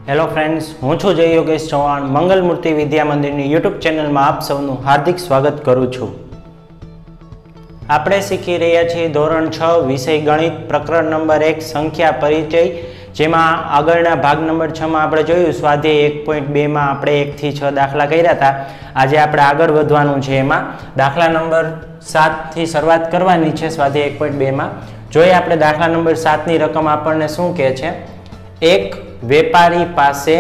Hello friends, हूँ छूं जय योगेश चौहान। मंगल मूर्ति विद्या मंदिर यूट्यूब चैनल में आप सबनु हार्दिक स्वागत करूँ छूं। आपणे शीखी रह्या छीए धोरण 6 विषय गणित प्रकरण नंबर 1 संख्या परिचय, जेमां आगळना भाग नंबर 6 में आपणे जोयुं स्वाध्याय 1.2 में आपणे 1 થી 6 दाखला कर्या हता। आजे आपणे आगळ वधवानुं छे। एमां दाखला नंबर 7 थी शरूआत करवानी छे। स्वाध्याय 1.2 में जोईए आपणे दाखला नंबर 7 नी रकम आपणने शुं कहे छे। एक वेपारी पासे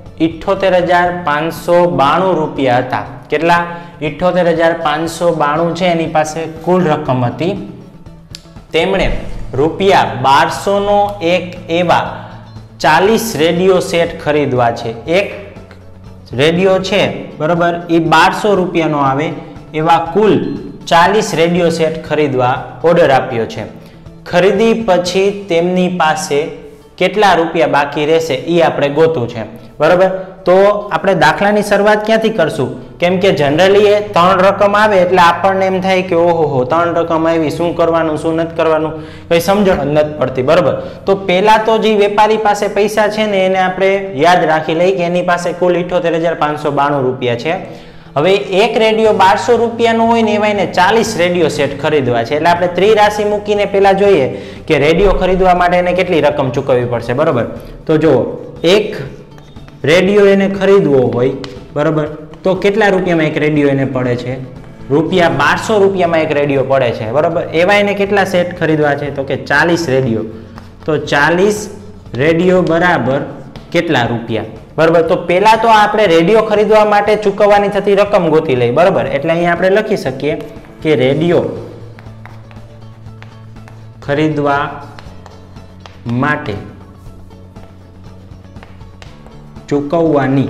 78,592 रुपया हता। केटला? 78,592 छे एनी पासे कुल रकम हती। तेमणे रुपया 1200 नो एक एवा 40 रेडियो सेट खरीदवा छे। एक रेडियो छे बराबर, ए 1200 रुपयानो आवे एवा कुल 40 रेडियो सेट खरीदवा ऑर्डर आप्यो छे। खरीदी पछी तेमनी पासे કેટલા રૂપિયા બાકી રહેશે એ આપણે ગોતવું છે, બરાબર। તો આપણે દાખલાની શરૂઆત ક્યાંથી કરશું? કેમ કે જનરલી એ ત્રણ રકમ આવે એટલે આપણને એમ થાય કે ઓહો ત્રણ રકમ આવી, શું કરવાનું શું નથી કરવાનું કઈ સમજણ નથી પડતી, બરાબર। તો પહેલા તો જે વેપારી પાસે પૈસા છે ને એને આપણે યાદ રાખી લઈએ કે એની પાસે કુલ 78,592 રૂપિયા છે। હવે એક રેડિયો 1200 રૂપિયાનો હોય ને એવા એને 40 રેડિયો સેટ ખરીદવા છે। એટલે આપણે ત્રિરાશિ મૂકીને પહેલા જોઈએ કે રેડિયો ખરીદવા માટે એને કેટલી રકમ ચૂકવવી પડશે, બરાબર। તો જો એક રેડિયો એને ખરીદવો હોય, બરાબર, તો કેટલા રૂપિયામાં એક રેડિયો એને પડે છે? રૂપિયા 1200 રૂપિયામાં એક રેડિયો પડે છે, બરાબર। એવા એને કેટલા સેટ ખરીદવા છે? તો કે 40 રેડિયો। તો 40 રેડિયો બરાબર કેટલા રૂપિયા, बराबर। तो पहला तो आपणे रेडियो खरीदवा माटे चूकववानी थती रकम गोती लई, बराबर। एटले अहीं आपणे लखी सकीए के रेडियो खरीदवा माटे चूकववानी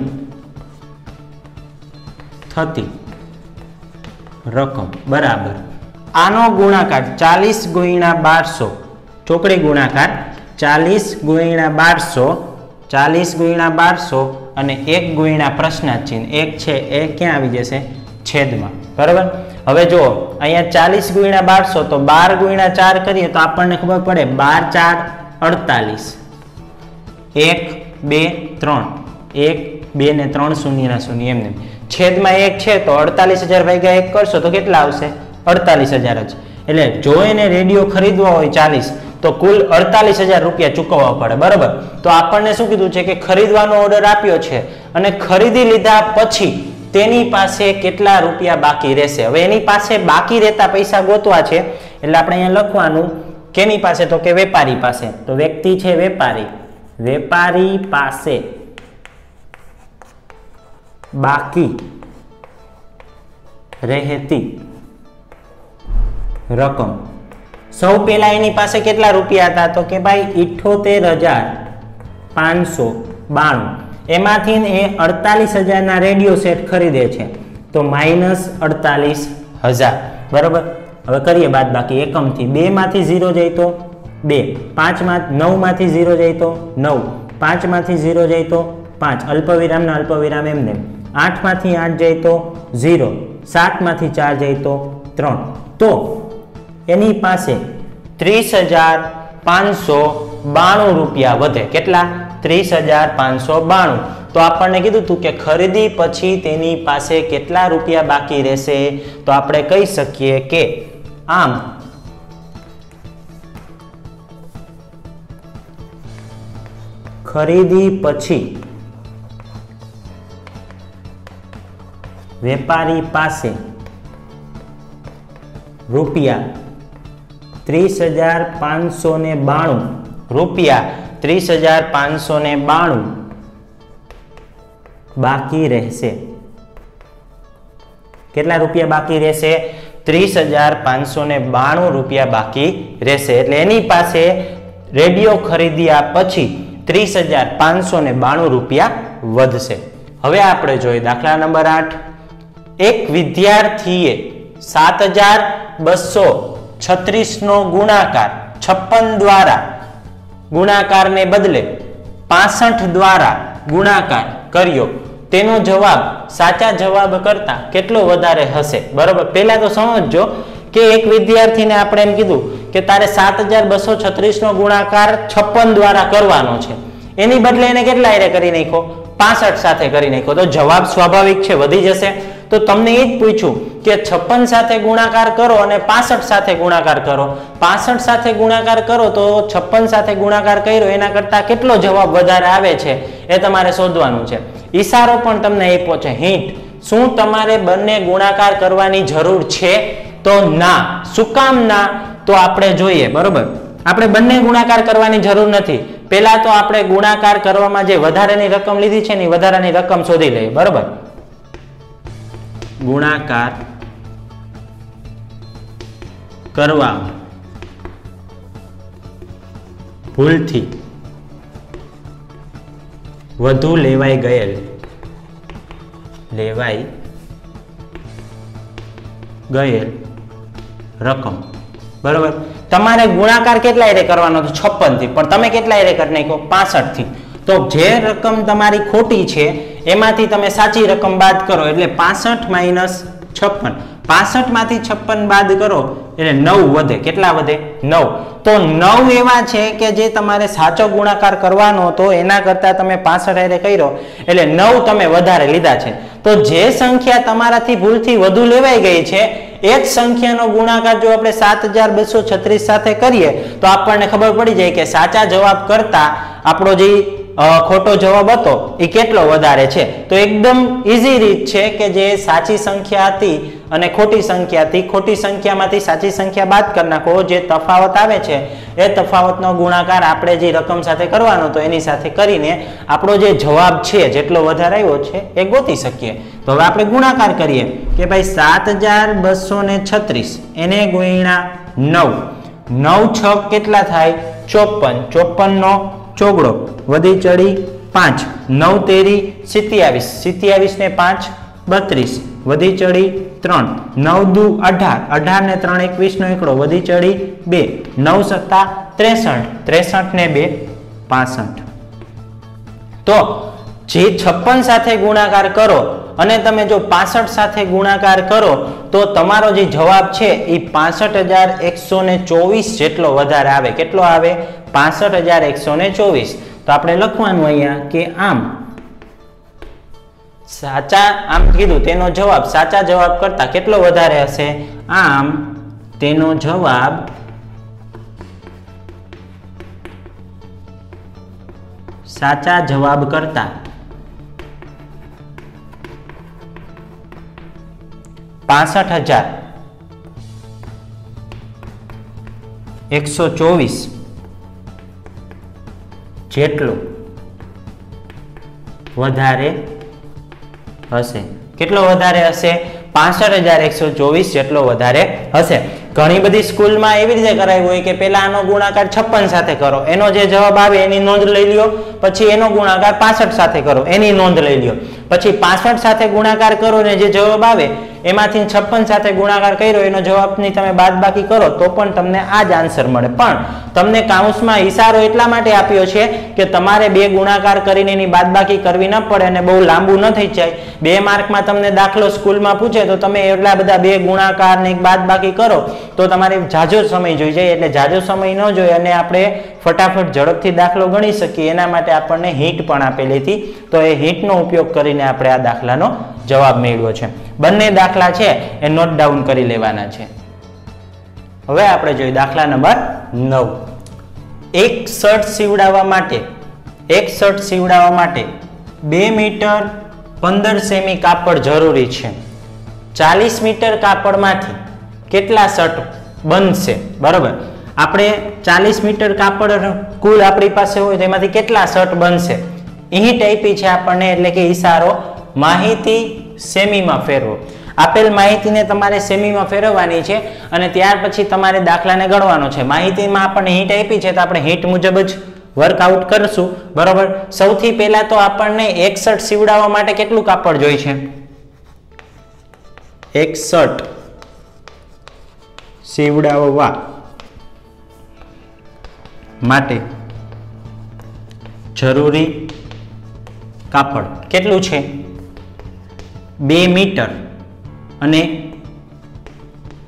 थती रकम बराबर आनो गुणाकार 40 गुण્યા 1200, ચોકડી गुणाकार 40 गुण્યા 1200, 40 गुण્યા 1200 અને 1 गुण્યા પ્રશ્નાર્થ ચિહ્ન 1 છે એ ક્યાં આવી જશે? છેદમાં, બરાબર। હવે જો અહીંયા 40 ગુણ્યા 1200 તો 12 ગુણ્યા 4 કરીએ તો આપણને ખબર પડે 12 4 48, 1 2 3, 1 2 ને 3 શૂન્યના શૂન્ય એમને છેદમાં 1 છે તો 48,000 ભાગ્યા 1 કરશો તો કેટલા આવશે? 48,000 જ। એટલે જો એને રેડિયો ખરીદવો હોય 40 तो कुल 48,000 रुपया चूकववा पड़े, बराबर। तो आपने शुं कीधुं छे के खरीदवानो ऑर्डर आप्यो छे अने खरीदी लीधा पछी तेनी पासे केटला रुपया बाकी रहेशे। हवे एनी पासे बाकी रहता पैसा गोतवा छे એટલે આપણે અહીંયા લખવાનું કેની પાસે? તો કે વેપારી પાસે। તો વ્યક્તિ છે વેપારી, વેપારી પાસે બાકી રહેતી રકમ સૌ પહેલા એની પાસે કેટલા રૂપિયા હતા? તો કે ભાઈ 78,592, એમાંથી એ 48,000 ના રેડિયો સેટ ખરીદે છે તો -48,000, બરાબર। હવે કરીએ બાદ બાકી એકમ થી। 2 માંથી 0 જાય તો 2, 5 માં 9 માંથી 0 જાય તો 9, 5 માંથી 0 જાય તો 5, અલ્પવિરામ ના અલ્પવિરામ એમને, 8 માંથી 8 જાય તો 0, 7 માંથી 4 જાય તો 3, તો एनी पासे 30,592 रुपया वधे। केटला? 30,592। तो आपने कीधुं तू के खरीदी पछी तेनी पासे केटला रुपया बाकी रहेशे? तो आपणे कही सकीए के आम खरीदी पछी वेपारी पासे रुपया 30,592 रुपया 30,592 बाकी रहेशे। केटला रुपया बाकी रहेशे? 30,592 रुपया बाकी रहेशे। एटले एनी पासे रेडियो खरीद्या पछी 30,592 रुपया वधशे। हवे आपणे जोईए दाखला नंबर 8। एक विद्यार्थीए 7,236 नो गुणाकार 56 द्वारा गुणाकार ने बदले 65 द्वारा गुणाकार कर्यो। तेनो जवाब साचा जवाब करता केटलो वधारे हशे, बराबर। पहला तो समझो कि एक विद्यार्थी ने आपणे एम कीधुं के तारे 7,236 नो गुणाकार 56 द्वारा करवानो छे। એની બદલે એને કેટલા હારે કરી નાખ્યો? 65 સાથે કરી નાખ્યો. તો જવાબ સ્વાભાવિક છે વધી જશે. તો તમને એ જ પૂછ્યું કે 56 સાથે ગુણાકાર કરો અને 65 સાથે ગુણાકાર કરો. 65 સાથે ગુણાકાર કરો તો 56 સાથે ગુણાકાર કર્યો એના કરતા કેટલો જવાબ વધારે આવે છે એ તમારે શોધવાનું છે. ઈશારો પણ તમને આપ્યો છે, હિન્ટ. શું તમારે બંને ગુણાકાર કરવાની જરૂર છે? તો ના. શું કામ ના? તો આપણે જોઈએ. બરોબર, આપણે બંને ગુણાકાર કરવાની જરૂર નથી. પહેલા તો આપણે ગુણાકાર કરવામાં જે વધારાની રકમ લીધી છે ને વધારાની રકમ શોધી લઈએ. બરોબર, ગુણાકાર કરવા ભૂલથી વધુ લેવાઈ ગયેલ રકમ. બરોબર, તમારે ગુણાકાર કેટલા હારે કરવાનો હતો? 56 થી, પણ તમે કેટલા હારે કરી નાખ્યો? 65 થી. તો જે રકમ તમારી ખોટી છે એમાંથી તમે સાચી રકમ બાદ કરો એટલે 65 માઇનસ 56. 65 માંથી 56 બાદ કરો એટલે 9 વધે. કેટલા વધે? 9. તો 9 એવા છે કે જે તમારે સાચો ગુણાકાર કરવાનો હતો એના કરતા તમે 65 હારે કર્યો એટલે 9 તમે વધારે લીધા છે. તો જે સંખ્યા તમારાથી ભૂલથી વધુ લેવાઈ ગઈ છે એ જ સંખ્યાનો ગુણાકાર જો આપણે 7236 સાથે કરીએ તો આપણને ખબર પડી જાય કે સાચા જવાબ કરતા આપણો જે ખોટો જવાબ હતો એ કેટલો વધારે છે. તો એકદમ ઈઝી રીત છે કે જે સાચી સંખ્યા હતી અને ખોટી સંખ્યા હતી, ખોટી સંખ્યામાંથી સાચી સંખ્યા બાદ કરી નાખો. જે તફાવત આવે છે એ તફાવતનો ગુણાકાર આપણે જે રકમ સાથે કરવાનો હતો એની સાથે કરીને આપણો જે જવાબ છે જેટલો વધારે આવ્યો છે એ ગોતી શકીએ. તો હવે આપણે ગુણાકાર કરીએ કે ભાઈ 7236 એને ગુણ્યા 9. 9 6 કેટલા થાય? 54. 54 નો ચોગડો વધી ચડી 5. 9 તેરી 27. 27 ને 5 32 વધી ચડી 3. 9 દુ 18. 18 ને 3 21 નો એકડો વધી ચડી 2. 9 સત્તા 63. 63 ને 2 65. તો જે 56 સાથે ગુણાકાર કરો અને તમે જો 65 સાથે ગુણાકાર કરો તો તમારો જે જવાબ છે એ 65124 જેટલો વધારે આવે. કેટલો આવે? 65124. તો આપણે લખવાનું અહીંયા કે આમ સાચા, આમ કીધું તેનો જવાબ સાચા જવાબ કરતા કેટલો વધારે હશે? આમ તેનો જવાબ સાચા જવાબ કરતા 65124 જેટલો વધારે હશે. કેટલો વધારે હશે? 65124 જેટલો વધારે હશે. ઘણી બધી સ્કૂલમાં એવી રીતે કરાયું હોય કે પહેલા આનો ગુણાકાર 56 સાથે કરો, એનો જે જવાબ આવે એની નોંધ લઈ લ્યો, પછી એનો ગુણાકાર 65 સાથે કરો એની નોંધ લઈ લ્યો, પછી 65 સાથે ગુણાકાર કરો ને જે જવાબ આવે એમાંથી 56 સાથે ગુણાકાર કર્યો એનો જવાબની તમે બાદબાકી કરો તો પણ તમને આ જ આન્સર મળે. પણ તમને કાઉન્સમાં ઈશારો એટલા માટે આપ્યો છે કે તમારે બે ગુણાકાર કરીને એની બાદબાકી કરવી ન પડે અને બહુ લાંબુ ન થઈ જાય. 2 માર્કમાં તમને દાખલો સ્કૂલમાં પૂછે તો તમે એટલા બધા બે ગુણાકાર ને બાદબાકી કરો તો તમારે જાજો સમય જોઈ જાય. એટલે જાજો સમય ન જોઈએ અને આપણે ફટાફટ ઝડપથી દાખલો ગણી શકીએ એના માટે આપણને હિન્ટ પણ આપેલી હતી. તો એ હિન્ટનો ઉપયોગ કરીને આપણે આ દાખલાનો જવાબ મેળવ્યો છે. બંને દાખલા છે એ નોટ ડાઉન કરી લેવાના છે. હવે આપણે જોઈએ દાખલા નંબર 9. એક શર્ટ સીવડાવવા માટે 2 મીટર 15 સેમી કાપડ જરૂરી છે. 40 મીટર કાપડમાંથી કેટલા શર્ટ બનશે? બરોબર, આપણે 40 મીટર કાપડ કુલ આપણી પાસે હોય તેમાંથી કેટલા શર્ટ બનશે? અહીં ટાઈપી છે આપણને, એટલે કે ઈશારો માહિતી સેમીમાં ફેરવો. આપેલ માહિતીને તમારે સેમીમાં ફેરવવાની છે અને ત્યાર પછી તમારે દાખલાને ગણવાનો છે. માહિતીમાં આપણને હિન્ટ આપી છે તો આપણે હિન્ટ મુજબ જ વર્કઆઉટ કરશું. બરોબર, સૌથી પહેલા તો આપણને એક શર્ટ સીવડાવવા માટે કેટલું કાપડ જોઈએ છે? એક શર્ટ સીવડાવવા માટે જરૂરી કાપડ કેટલું છે? 2 મીટર અને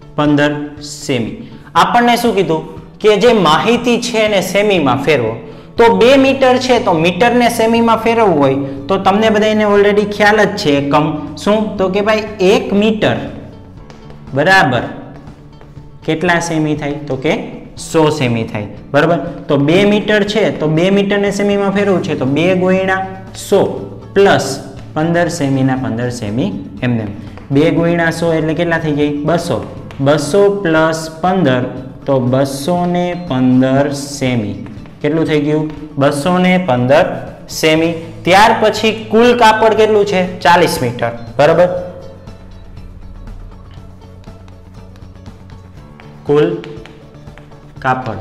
15 સેમી. આપણને શું કીધું કે જે માહિતી છે એને સેમીમાં ફેરવો. તો 2 મીટર છે તો મીટરને સેમીમાં ફેરવવું હોય તો તમને બધાને ઓલરેડી ખ્યાલ જ છે એકમ શું, તો કે ભાઈ 1 મીટર બરાબર કેટલા સેમી થાય, તો કે 100 સેમી થાય બરાબર. તો 2 મીટર છે તો 2 મીટરને સેમીમાં ફેરવવું છે તો 2 ગુણ્યા 100 પ્લસ 15 સેમીના 15 સેમી એમને 2 ગુણ્યા 100 એટલે કેટલા થઈ જાય 200, 200 પ્લસ 15 તો 215 સેમી. કેટલું થઈ ગયું 215 સેમી. ત્યાર પછી કુલ કાપડ કેટલું છે 40 મીટર બરાબર. કુલ કાપડ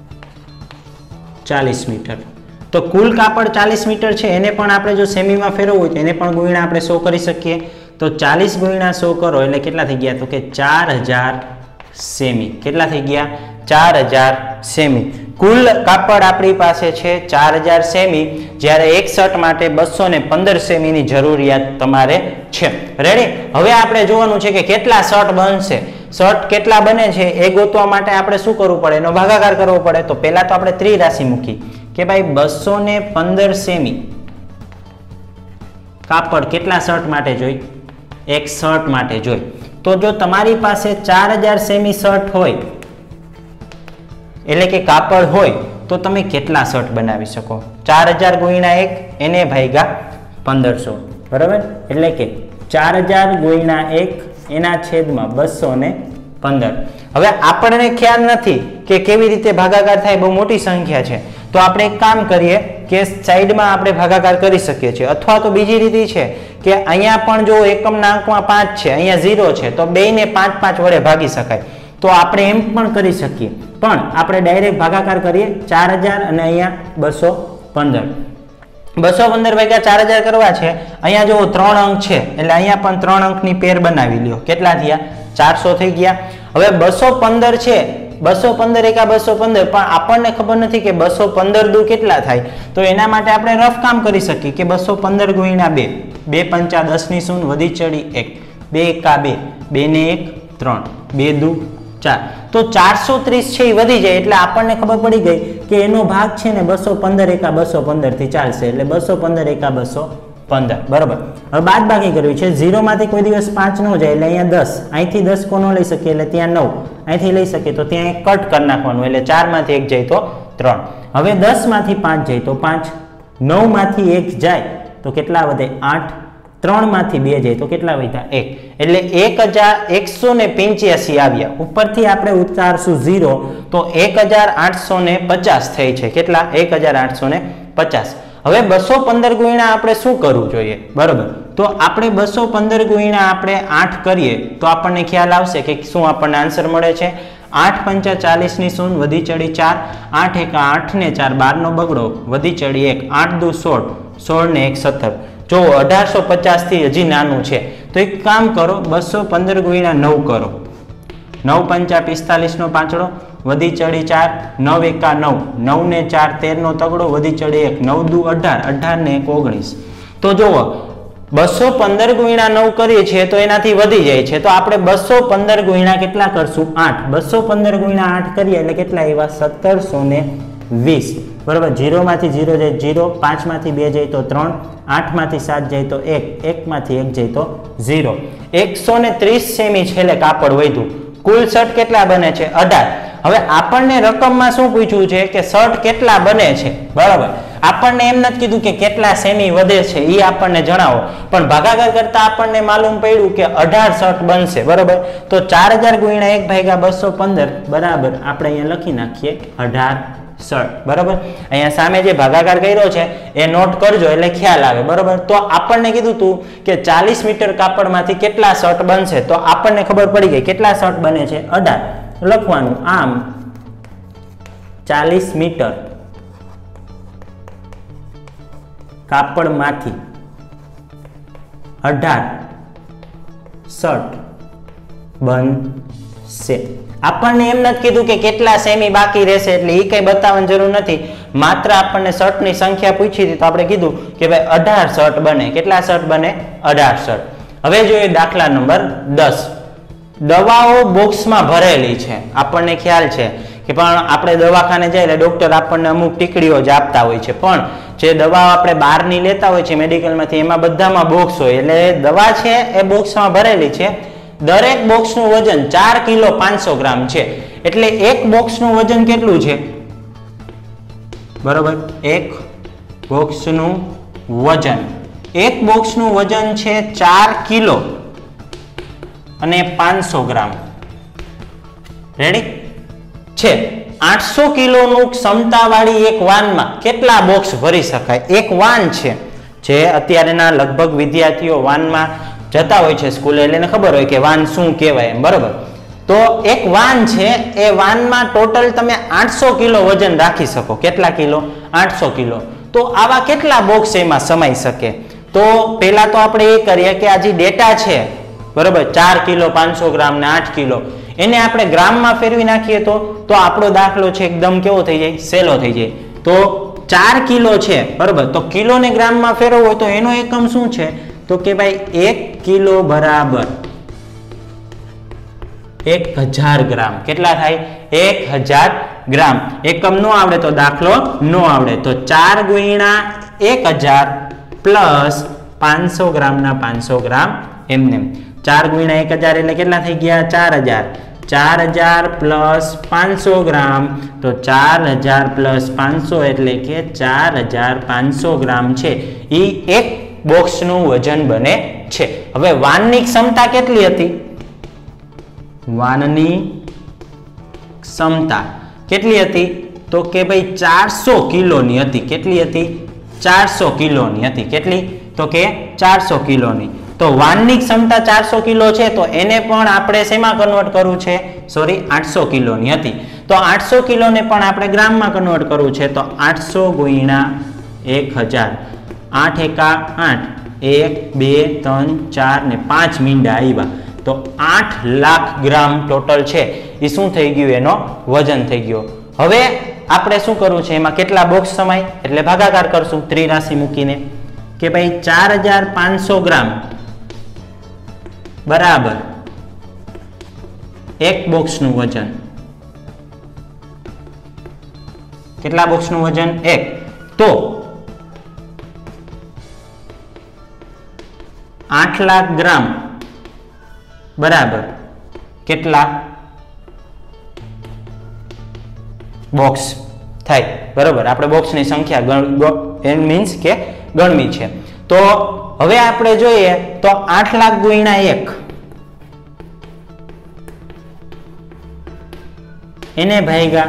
40 મીટર. તો કુલ કાપડ 40 મીટર છે એને પણ આપણે જો સેમીમાં ફેરવવું હોય તો એને પણ ગુણ્યા આપણે 100 કરી શકીએ. તો 40 ગુણ્યા 100 કરો એટલે કેટલા થઈ ગયા, તો કે 4000 સેમી. કેટલા થઈ ગયા 4000 સેમી. કુલ કાપડ આપણી પાસે છે 4000 સેમી, જ્યારે એક શર્ટ માટે 215 સેમીની જરૂરિયાત તમારે છે. રેડી. હવે આપણે જોવાનું છે કે કેટલા શર્ટ બનશે. શર્ટ કેટલા બને છે એ ગોતવા માટે આપણે શું કરવું પડે, એનો ભાગાકાર કરવો પડે. તો પહેલા તો આપણે ત્રિરાશિ મૂકી કે ભાઈ 215 સેમી કાપડ કેટલા શર્ટ માટે જોઈ, એક શર્ટ માટે જોઈ. તો જો તમારી પાસે 4000 સેમી શર્ટ હોય એટલે કે કાપડ હોય તો તમે કેટલા શર્ટ બનાવી શકો. 4000 ગુણ્યા 1 એને ભાગ્યા 1500 બરાબર. એટલે કે 4000 ગુણ્યા 1 એના છેદમાં 215. હવે આપણને ખ્યાલ નથી કે કેવી રીતે ભાગાકાર થાય, બહુ મોટી સંખ્યા છે. તો આપણે એક કામ કરીએ કે સાઈડમાં આપણે ભાગાકાર કરી શકીએ છીએ, અથવા તો બીજી રીત છે કે અહીંયા પણ જો એકમના અંકમાં 5 છે, અહીંયા 0 છે, તો બેયને 5 5 વડે ભાગી શકાય. તો આપણે એમ પણ કરી શકીએ, પણ આપણે ડાયરેક્ટ ભાગાકાર કરીએ 4000 અને અહીંયા 215. 215 ભાગ્યા 4000 કરવા છે. અહીંયા જો 3 અંક છે એટલે અહીંયા પણ 3 અંકની પેર બનાવી લ્યો. કેટલા થયા 400 થઈ ગયા. હવે 215 છે, 215 એકા 215, પણ આપણને ખબર નથી કે 215 દુ કેટલા થાય. તો એના માટે આપણે રફ કામ કરી શકીએ કે 215 ગુણ્યા 2, 2 પંચા 10 ની શૂન્ય વધી ચડી 1, 2 એકા 2, 2 ને 1 3, 2 દુ 4. તો 430 છે એ વધી જાય એટલે આપણને ખબર પડી ગઈ કે એનો ભાગ છે ને 215 એકા 215 થી ચાલશે. એટલે 215 એકા 215 બરાબર. હવે બાદ બાકી કરવી છે. 0 માંથી કોઈ દિવસ 5 ન જાય એટલે અહીંયા 10, અહીંથી 10 કોનો લઈ શકીએ એટલે ત્યાં 9, અહીંથી લઈ શકીએ તો ત્યાં કટ કરી નાખવાનું એટલે 4 માંથી 1 જાય તો 3. હવે 10 માંથી 5 જાય તો 5, 9 માંથી 1 જાય તો કેટલા વધે 8, 3 માંથી 2 જાય તો કેટલા વધ્યા 1. એટલે 1185 આવ્યા. ઉપરથી આપણે ઉતારશું 0 તો 1850 થઈ છે. કેટલા 1850. હવે 215 ગુણ્યા આપણે શું કરવું જોઈએ બરોબર. તો આપણે 215 ગુણ્યા આપણે 8 કરીએ તો આપણને ખ્યાલ આવશે કે શું આપણને આન્સર મળે છે. 8 પંચા 40 ની શૂન્ય વધી ચડી 4, 8 એકા 8 ને 4 12 નો બગડો વધી ચડી 1, 8 દુ 16, 16 ને 1 17. જો 1850 થી હજી નાનું છે તો એક કામ કરો 215 ગુણ્યા 9 કરો. 9 પંચા 45 નો પાંચડો વધી ચડી 4, 9 એકા 9, 9 ને 4 13 નો તગડો વધી ચડી 1, 9 દુ 18, 18 ને 1 19. તો જુઓ 215 ગુણ્યા 9 કરીએ છીએ તો એનાથી વધી જાય છે. તો આપણે 215 ગુણ્યા કેટલા કરશું 8. 215 ગુણ્યા 8 કરીએ એટલે કેટલા આવ્યા 1720 બરાબર. 0 માંથી 0 જાય 0, 5 માંથી 2 જાય તો 3, 8 માંથી 7 જાય તો 1, 1 માંથી 1 જાય તો 0. 130 સેમી છેલ્લે કાપડ વધ્યું. કુલ શર્ટ કેટલા બને છે 18. હવે આપણને રકમમાં શું પૂછ્યું છે કે શર્ટ કેટલા બને છે બરાબર. આપણને એમ નથી કીધું કે કેટલા સેમી વધે છે એ આપણને જણાવો, પણ ભાગાકાર કરતા આપણને માલુમ પડ્યું કે 18 શર્ટ બનશે બરાબર. તો 4000 ગુણ્યા 1 ભાગ્યા 215 બરાબર આપણે અહીંયા લખી નાખીએ 18 શર્ટ બરાબર. અહીંયા સામે જે ભાગાકાર કર્યો છે એ નોટ કરજો એટલે ખ્યાલ આવે બરાબર. તો આપણને કીધું તું કે 40 મીટર કાપડમાંથી કેટલા શર્ટ બનશે, તો આપણને ખબર પડી ગઈ કેટલા શર્ટ બને છે 18 લખવાનું. આમ 40 મીટર કાપડમાંથી 18 શર્ટ બનશે. આપણને એમ નથી કીધું કે કેટલા સેમી બાકી રહેશે એટલે એ કઈ બતાવવાની જરૂર નથી. માત્ર આપણને શર્ટની સંખ્યા પૂછી હતી તો આપણે કીધું કે ભાઈ 18 શર્ટ બને. કેટલા શર્ટ બને 18 શર્ટ. હવે જોઈએ દાખલા નંબર 10. દવાઓ બોક્સમાં ભરેલી છે. આપણને ખ્યાલ છે કે પણ આપણે દવાખાને જાય એટલે ડૉક્ટર આપણને અમુક ટીકડીઓ જ આપતા હોય છે, પણ જે દવા આપણે બહારની લેતા હોય છે મેડિકલમાંથી એમાં બધામાં બોક્સ હોય, એટલે દવા છે એ બોક્સમાં ભરેલી છે. દરેક બોક્સનું વજન 4 કિલો 500 ગ્રામ છે. એટલે એક બોક્સનું વજન કેટલું છે? બરોબર, એક બોક્સનું વજન છે 4 કિલો અને 500 ગ્રામ. રેડી છે. 800 કિલોનું ક્ષમતાવાળી એક વાનમાં કેટલા બોક્સ ભરી શકાય? એક વાન છે, જે અત્યારેના લગભગ વિદ્યાર્થીઓ વાનમાં જતા હોય છે સ્કૂલે, એટલે એને ખબર હોય કે વાન શું કહેવાય એમ. બરોબર, તો એક વાન છે, એ વાનમાં ટોટલ તમે 800 કિલો વજન રાખી શકો. કેટલા કિલો? 800 કિલો. તો આવા કેટલા બોક્સ એમાં સમાઈ શકે? તો પહેલા તો આપણે એ કરીએ કે આ જે ડેટા છે, બરોબર, 4 કિલો 500 ગ્રામ ને 8 કિલો, એને આપણે ગ્રામમાં ફેરવી નાખીએ તો આપણો દાખલો છે એકદમ કેવો થઈ જાય? સહેલો થઈ જાય. તો 4 કિલો છે, બરોબર, તો કિલોને ગ્રામમાં ફેરવવો હોય તો એનો એકમ શું છે? તો કે ભાઈ 1 કિલો બરાબર 1000 ગ્રામ. કેટલા થાય? 1000 ગ્રામ. એકમ નો આવડે તો દાખલો નો આવડે. તો 4 ગુણ્યા 1000 પ્લસ 500 ગ્રામના 500 ગ્રામ એમને. 4 ગુણ્યા 1000 એટલે કેટલા થઈ ગયા? 4000. 4000 પ્લસ 500 ગ્રામ, તો 4000 પ્લસ 500 એટલે કે 4500 ગ્રામ છે એ એક બોક્સનું વજન બને છે. હવે વાનની ક્ષમતા કેટલી હતી? વાનની ક્ષમતા કેટલી હતી? તો કે ભાઈ 400 કિલોની હતી. કેટલી હતી? 400 કિલોની હતી. કેટલી? તો કે 400 કિલોની. તો વાનની ક્ષમતા 400 કિલો છે, તો એને પણ આપણે શેમાં કન્વર્ટ કરવું છે? સોરી, 800 કિલોની હતી. તો 800 કિલોને પણ આપણે ગ્રામમાં કન્વર્ટ કરવું છે. તો 800 ગુણ્યા 1000. 8 એકા 8, 1 2 3 4 ને 5 મીંડા આવ્યા. તો 8 લાખ ગ્રામ ટોટલ છે એ શું થઈ ગયું? એનો વજન થઈ ગયો. હવે આપણે શું કરવું છે? એમાં કેટલા બોક્સ સમાય? એટલે ભાગાકાર કરશું ત્રિરાશિ મૂકીને કે ભાઈ 4500 ગ્રામ બરાબર એક બોક્સનું વજન. કેટલા બોક્સનું વજન? 1. તો 8 લાખ ગ્રામ બરાબર કેટલા બોક્સ થાય? બરોબર, આપણે બોક્સની સંખ્યા મીન્સ કે ગણવી છે. તો હવે આપણે જોઈએ તો 8 લાખ ગુણ્યા 1 એને ભાગ્યા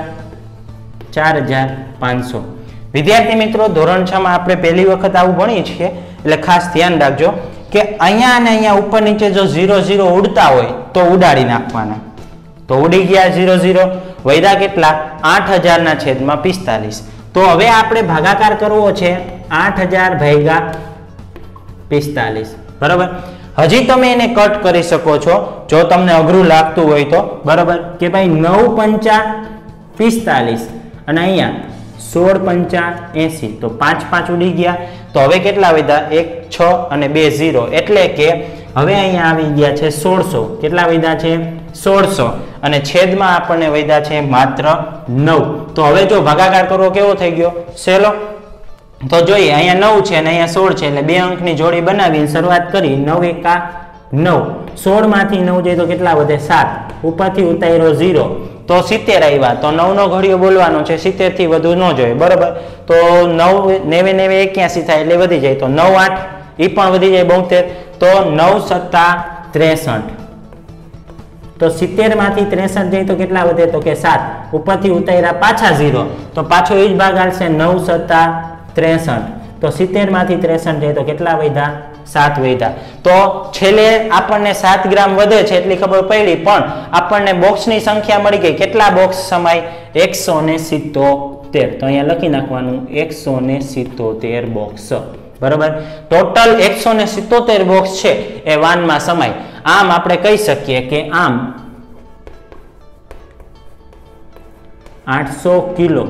4500. વિદ્યાર્થી મિત્રો, ધોરણ 6 માં આપણે પહેલી વખત આવું ભણીએ છીએ, એટલે ખાસ ધ્યાન રાખજો કે અહીંયા અને અહીંયા ઉપર નીચે જો 0 0 ઉડતા હોય તો ઉડાડી નાખવાના. તો ઉડી ગયા 0 0, વૈધા કેટલા? 8000 ના છેદમાં 45. તો હવે આપણે ભાગાકાર કરવો છે 8000 ભાગ્યા 45. બરાબર, હજી તમે એને કટ કરી શકો છો જો તમને અઘરું લાગતું હોય તો. બરાબર, કે ભાઈ 9 પંચા 45 અને અહીંયા 16 પંચા 80, તો 5 5 ઉડી ગયા. તો હવે કેટલા વધ્યા? 1 6 અને 2 0, એટલે કે હવે અહીંયા આવી ગયા છે 1600. કેટલા વધ્યા છે? 1600. અને છેદમાં આપણને વધ્યા છે માત્ર 9. તો હવે જો ભાગાકાર કરવો કેવો થઈ ગયો? સહેલો. તો જોઈએ, અહીંયા 9 છે અને અહીંયા 16 છે, એટલે બે અંકની જોડી બનાવીને શરૂઆત કરી. 9 એકા 9, 16 માંથી 9 જાય તો કેટલા વધે? 7. ઉપરથી ઉતાર્યો 0 તો 70 આવ્યા. તો 9 નો ઘડિયો બોલવાનો છે, 70 થી વધુ ન જોઈએ. બરોબર, તો 9 9 9 81 થાય એટલે વધી જાય. તો 9 8 એ પણ વધી જાય 72. તો 9 સત્તા 63. તો 70 માંથી 63 જાય તો કેટલા વધે? તો કે 7. ઉપરથી ઉતાર્યા પાછા 0, તો પાછો એ જ ભાગ આવશે. 9 સત્તા 63. તો 70 માંથી 63 જાય તો કેટલા વધ્યા? 7 વધ્યા. તો છેલ્લે આપણને 7 ગ્રામ વધે છે એટલી ખબર પડી, પણ આપણને બોક્સની સંખ્યા મળી ગઈ. કેટલા બોક્સ સમાય? 177. તો અહીંયા લખી નાખવાનું 177 બોક્સ. બરોબર, ટોટલ 177 બોક્સ છે એ વાનમાં સમાય. આમ આપણે કહી શકીએ કે આમ 800 કિલો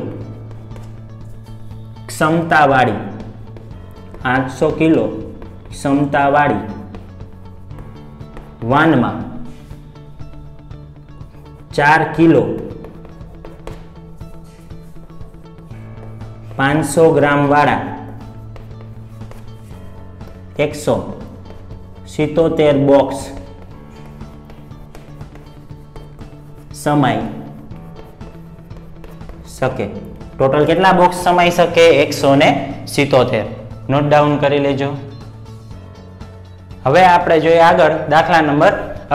ક્ષમતાવાળી 800 કિલો ક્ષમતાવાળી વાનમાં 4 કિલો 500 ગ્રામ વાળા 177 બોક્સ સમાઈ શકે। ટોટલ કેટલા બોક્સ સમાઈ શકે? 177। નોટ ડાઉન કરી લેજો। હવે આપણે જોઈએ આગળ દાખલા નંબર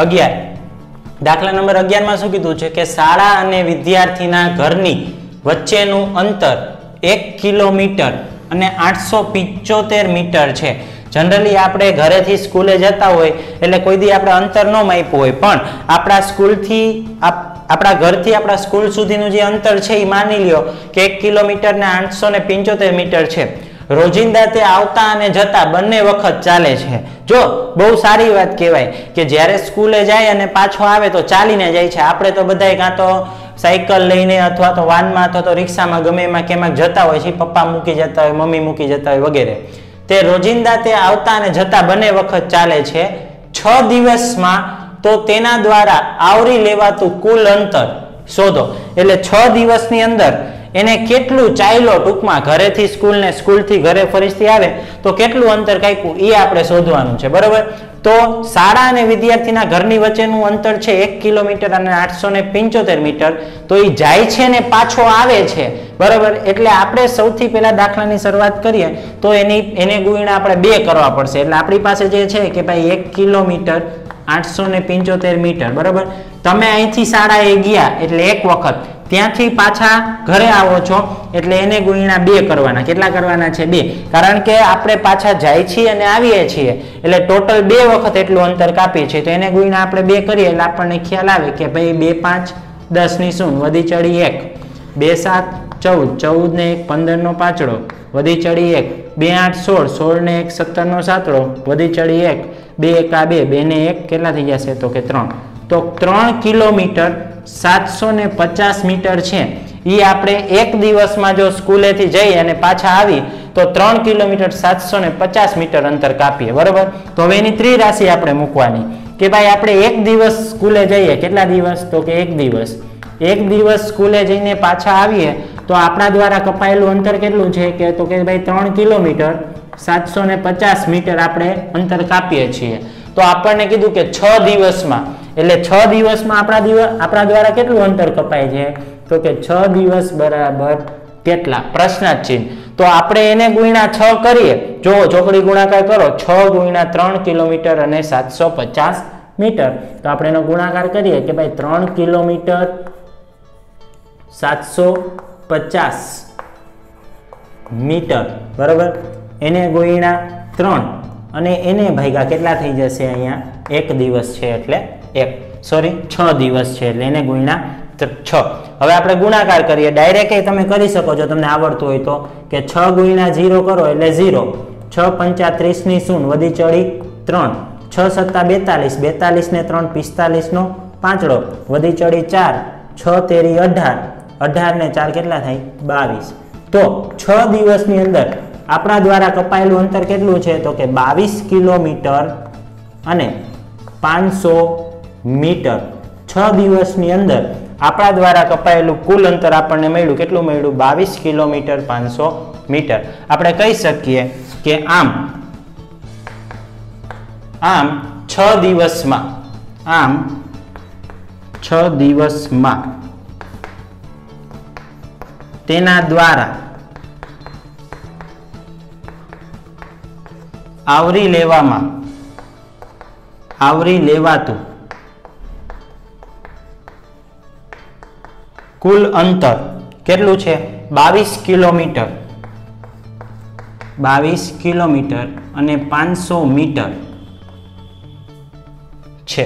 11। દાખલા નંબર 11 માં શું કીધું છે કે શાળા અને વિદ્યાર્થીના ઘરની વચ્ચેનું અંતર 1 કિલોમીટર અને 875 મીટર છે। જનરલી આપણે ઘરેથી સ્કૂલે જતા હોય એટલે કોઈ દી આપણે અંતર ન માપ્યું હોય, પણ આપણા સ્કૂલથી આપણા ઘરથી આપણા સ્કૂલ સુધીનું જે અંતર છે એ માની લ્યો કે 1 કિલોમીટર ને 875 મીટર છે। રોજિંદા તે આવતા અને જતા બંને વખત ચાલે છે। જો બહુ સારી વાત કહેવાય કે જ્યારે સ્કૂલે જાય અને પાછો આવે તો ચાલીને જાય છે। આપણે તો બધાય કાં તો સાયકલ લઈને અથવા તો વાનમાં અથવા તો રિક્ષામાં ગમે એમાં કેમાં જતા હોય છે, પપ્પા મૂકી જતા હોય, મમ્મી મૂકી જતા હોય વગેરે। તે રોજિંદા તે આવતા અને જતા બંને વખત ચાલે છે। 6 દિવસમાં તો તેના દ્વારા આવરી લેવાતું કુલ અંતર શોધો। એટલે 6 દિવસની અંદર એને કેટલું ચાલ્યો, ટૂંકમાં ઘરેથી સ્કૂલ ને સ્કૂલથી ઘરે ફરીથી આવે તો કેટલું અંતર કાપ્યું એ આપણે શોધવાનું છે, બરોબર। તો શાળા અને વિદ્યાર્થીના ઘરની વચ્ચેનું અંતર છે 1 કિલોમીટર અને 875 મીટર। તો એ જાય છે ને પાછો આવે છે, બરોબર। એટલે આપણે સૌથી પહેલા દાખલાની શરૂઆત કરીએ તો એને ગુણ્યા આપણે 2 કરવા પડશે। એટલે આપણી પાસે જે છે કે ભાઈ 1 કિલોમીટર 875 મીટર, બરોબર। તમે અહીંથી શાળાએ ગયા એટલે એક વખત, ત્યાંથી પાછા ઘરે આવો છો એટલે એને ગુણ્યા 2 કરવાના। કેટલા કરવાના છે? 2, કારણ કે આપણે પાછા જાય છીએ અને આવીએ છીએ એટલે ટોટલ 2 વખત એટલું અંતર કાપીએ છીએ। તો એને ગુણ્યા આપણે 2 કરીએ એટલે આપણને ખ્યાલ આવે કે ભાઈ 2 5 10 ની શૂન્ય વધી ચડી 1, 2 7 14, 14 ને 1 15 નો પાંચડો વધી ચડી 1, 2 8 16, 16 ને 1 17 નો સાતડો વધી ચડી 1, 2 1 2, 2 ને 1 કેટલા થઈ જશે? તો કે 3। તો 3 કિલોમીટર 750 મીટર છે। એ આપણે એક દિવસમાં જો સ્કૂલેથી જઈ અને પાછા આવી તો 3 કિલોમીટર 750 મીટર અંતર કાપીએ, બરોબર। તો હવે એની ત્રિરાશિ આપણે મૂકવાની કે ભાઈ આપણે એક દિવસ સ્કૂલે જઈએ, કેટલા દિવસ? તો કે એક દિવસ સ્કૂલે જઈને પાછા આવીએ તો આપણા દ્વારા કપાયેલું અંતર કેટલું છે કે તો કે ભાઈ 3 કિલોમીટર 750 મીટર આપણે અંતર કાપીએ છીએ। તો આપણને કીધું કે 6 દિવસમાં, એટલે 6 દિવસમાં આપણા દ્વારા કેટલું અંતર કપાય છે? તો કે 6 દિવસ બરાબર કેટલા? પ્રશ્નાર્થ ચિહ્ન। તો આપણે એને ગુણ્યા 6 કરીએ, જો ચોકડી ગુણાકાર કરો, 6 ગુણ્યા 3 કિલોમીટર અને 750 મીટર। તો આપણે એનો ગુણાકાર કરીએ કે ભાઈ 3 કિલોમીટર 750 મીટર, બરાબર। એને ગુણ્યા 3 અને એને ભાગ્યા કેટલા થઈ જશે? અહીંયા એક દિવસ છે એટલે 6 દિવસ છે એટલે એને ગુણ્યા 6। હવે આપણે ગુણાકાર કરીએ, ડાયરેક્ટ તમે કરી શકો છો તમને આવડતું હોય તો, કે 6 ગુણ્યા 0 કરો એટલે 0, 6 5 30 ની શૂન્ય વધી ચડી 3, 6 7 42, 42 ને 3 45 નો પાંચડો વધી ચડી 4, 6 તેરી 18, 18 ને 4 કેટલા થાય? 22। તો 6 દિવસની અંદર આપણા દ્વારા કપાયેલું અંતર કેટલું છે? તો કે 22 કિલોમીટર અને 500 મીટર। 6 દિવસની અંદર આપણા દ્વારા કપાયેલું કુલ અંતર આપણને મળ્યું, કેટલું મળ્યું? 22 કિલોમીટર 500 મીટર। આપણે કહી શકીએ કે આમ 6 દિવસમાં તેના દ્વારા આવરી લેવાતું કુલ અંતર કેટલું છે? 22 કિલોમીટર અને 500 મીટર છે।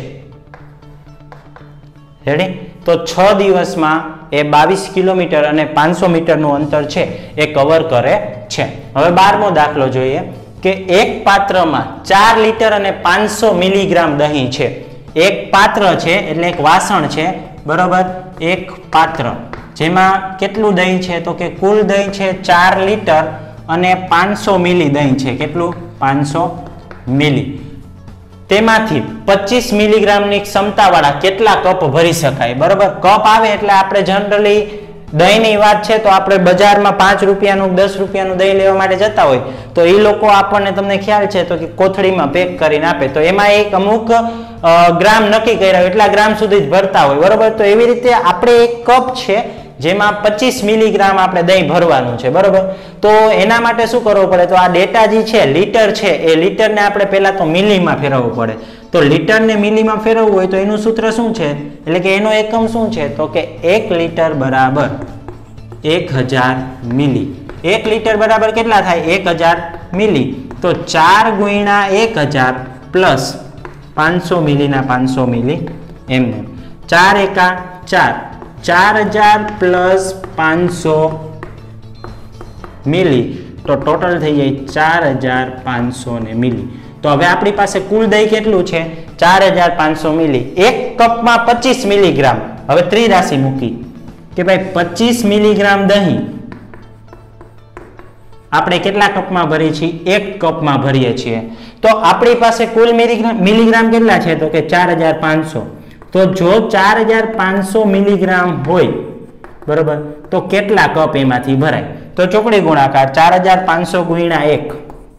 રેડી? તો 6 દિવસમાં એ 22 કિલોમીટર અને 500 મીટરનું અંતર છે એ કવર કરે છે। હવે 12મો દાખલો જોઈએ કે એક પાત્રમાં 4 લીટર અને 500 મિલીગ્રામ દહીં છે। એક પાત્ર છે એટલે એક વાસણ છે, બરોબર। એક પાત્ર જેમાં કેટલું દહીં છે? તો કે કુલ દહીં છે 4 લીટર અને 500 મિલી દહીં છે। કેટલું? 500 મિલી। તેમાંથી 25 મિલીગ્રામની ક્ષમતાવાળા કેટલા કપ ભરી શકાય? બરોબર, કપ આવે એટલે આપણે જનરલી દહીંની વાત છે તો આપણે બજારમાં 5 રૂપિયાનું 10 રૂપિયાનું દહીં લેવા માટે જતા હોય તો એ લોકો આપણને તમને ખ્યાલ છે તો કે કોથળીમાં પેક કરીને આપે, તો એમાં એક અમુક ગ્રામ નક્કી કર્યા એટલા ગ્રામ સુધી જ ભરતા હોય, બરોબર. તો એવી રીતે આપણે એક કપ છે જેમાં 25 મિલીગ્રામ આપણે દહીં ભરવાનું છે, બરોબર. તો એના માટે શું કરવું પડે, તો આ ડેટા જે છે લીટર છે એ લીટરને આપણે પહેલા તો મિલીમાં ફેરવવું પડે. તો લીટરને મિલીમાં ફેરવવું હોય તો એનું સૂત્ર શું છે, એટલે કે એનો એકમ શું છે, તો કે 1 લીટર બરાબર 1000 મિલી. 1 લીટર બરાબર કેટલા થાય, 1000 મિલી. તો 4 ગુણ્યા 1000 પ્લસ 500 મિલીના 500 મિલી એમને 4 એકા 4, 4000 પ્લસ 500 મિલી, તો ટોટલ થઈ જાય 4500 મિલી. તો હવે આપણી પાસે કુલ દહીં કેટલું છે, 4500 મિલી. એક કપમાં 25 મિલીગ્રામ. હવે ત્રિરાશિ મૂકી કે ભાઈ 25 મિલીગ્રામ દહીં આપણે કેટલા કપમાં ભરીએ છીએ, એક કપમાં ભરીએ છીએ. તો આપણી પાસે કુલ મિલીગ્રામ કેટલા છે, તો કે 4500. તો જો 4500 મિલીગ્રામ હોય, બરોબર, તો કેટલા કપ એમાંથી ભરાય, તો ચોકડી ગુણાકાર 4500 ગુણ્યા 1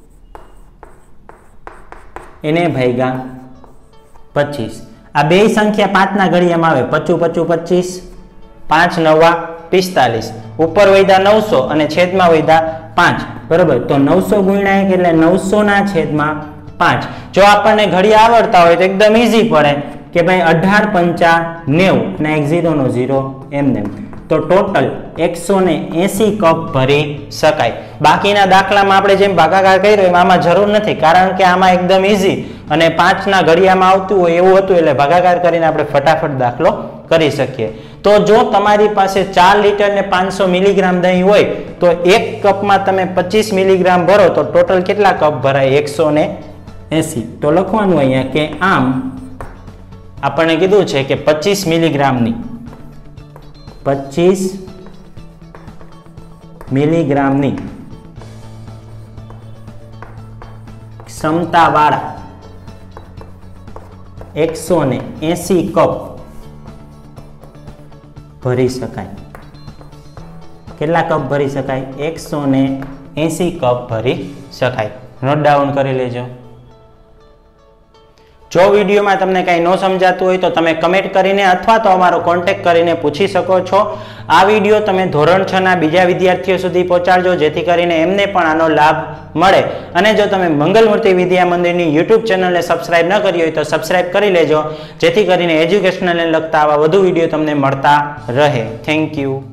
એને ભાગ્યા 25. આ બે સંખ્યા 5 ના ઘડિયામાં આવે, 25 25 5 9 45, ઉપર વૈધા 900 અને છેદમાં વૈધા 5, બરોબર. તો 900 ગુણ્યા 1 એટલે 900 ના છેદમાં 5. જો આપણને ઘડિયા આવડતા હોય તો એકદમ ઈઝી પડે કે ભાઈ 18 5 90 ને 1 0 નો 0 એમને. તો ટોટલ 180 કપ ભરી શકાય. બાકીના દાખલામાં આપણે જેમ ભાગાકાર કર્યો એમ આમાં જરૂર નથી, કારણ કે આમાં એકદમ ઈઝી અને 5 ના ઘડિયામાં આવતું હોય એવું હતું એટલે ભાગાકાર કરીને આપણે ફટાફટ દાખલો કરી શકીએ. તો જો તમારી પાસે 4 લીટર ને 500 મિલીગ્રામ દહીં હોય તો એક કપમાં તમે 25 મિલીગ્રામ ભરો તો ટોટલ કેટલા કપ ભરાય, 180. તો લખવાનું અહીંયા કે આમ આપણને કીધું છે કે 25 મિલીગ્રામની 25 મિલીગ્રામની ક્ષમતાવાળા 180 કપ ભરી શકાય. કેટલા કપ ભરી શકાય, 180 કપ ભરી શકાય. નોટ ડાઉન કરી લેજો. જો વિડીયોમાં તમને કંઈ ન સમજાતું હોય તો તમે કમેન્ટ કરીને અથવા તો અમારો કોન્ટેક્ટ કરીને પૂછી શકો છો. આ વિડીયો તમે ધોરણ 6 ના બીજા વિદ્યાર્થીઓ સુધી પહોંચાડજો જેથી કરીને એમને પણ આનો લાભ મળે. અને જો તમે મંગલમૂર્તિ વિદ્યા મંદિરની યુટ્યુબ ચેનલને સબસ્ક્રાઇબ ન કરી હોય તો સબસ્ક્રાઇબ કરી લેજો જેથી કરીને એજ્યુકેશનલને લગતા આવા વધુ વિડીયો તમને મળતા રહે. Thank you.